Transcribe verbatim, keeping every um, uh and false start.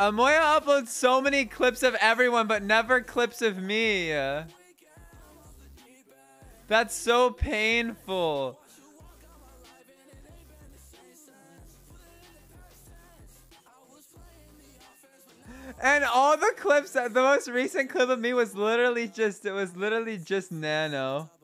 Amoya uploads so many clips of everyone, but never clips of me. That's so painful. And all the clips, the most recent clip of me was literally just, it was literally just Nano.